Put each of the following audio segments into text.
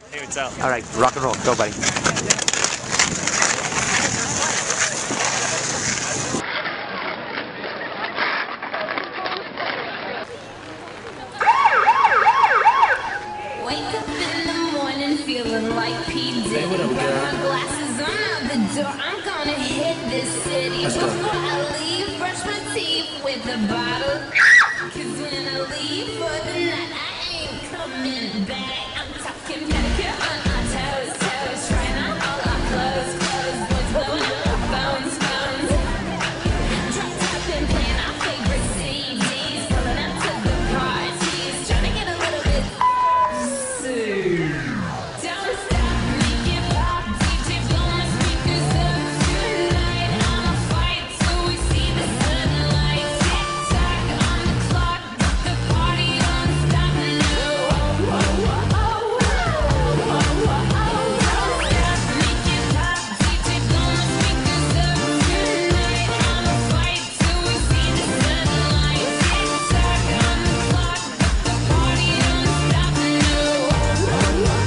Here it's out. All right, rock and roll. Go, buddy. Wake up in the morning feeling like P. Diddy. Put my glasses on out the door. I'm gonna hit this city. Before I leave, brush my teeth with a bottle. Cause when I leave for the night, I ain't coming back. I'm talking pedicure on our toes, toes. Trying on all our clothes, clothes. Boys blowing up our phones, phones. Drop top and playing our favorite CDs. Pulling up to the parties. Trying to get a little bit don't stop, make it pop. DJ blow my speakers up tonight. I'ma fight till we see the sunlight. Tick tock on the clock, but the party don't stop. No, oh, oh, oh, oh, oh, oh, oh. Don't stop, make it pop. DJ blow my speakers up tonight. I'ma fight till we see the sunlight. Tick tock on the clock, but the party don't stop. No, oh, oh, oh, oh.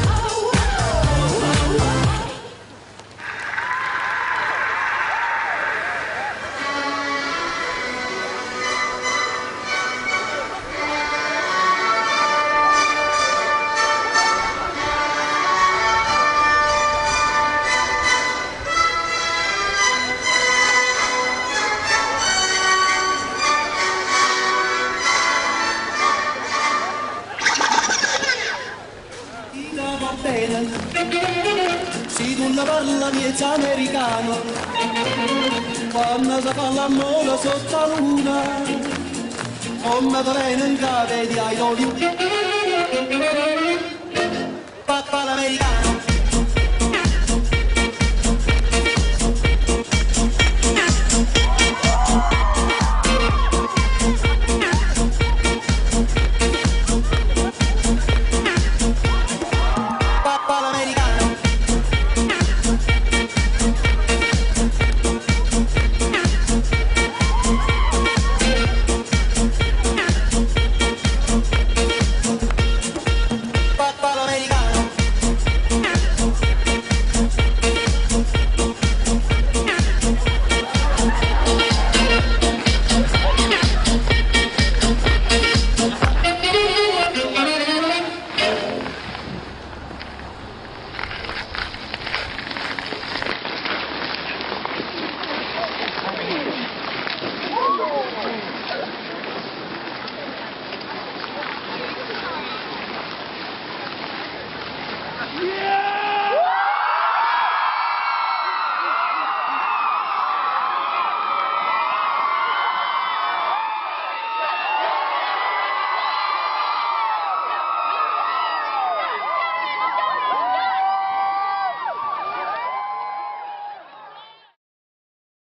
Va bene, se tu ne parla miezza americano, quando si fa l'amore sotto la luna, come te viene in capo di I love you, papà l'americano.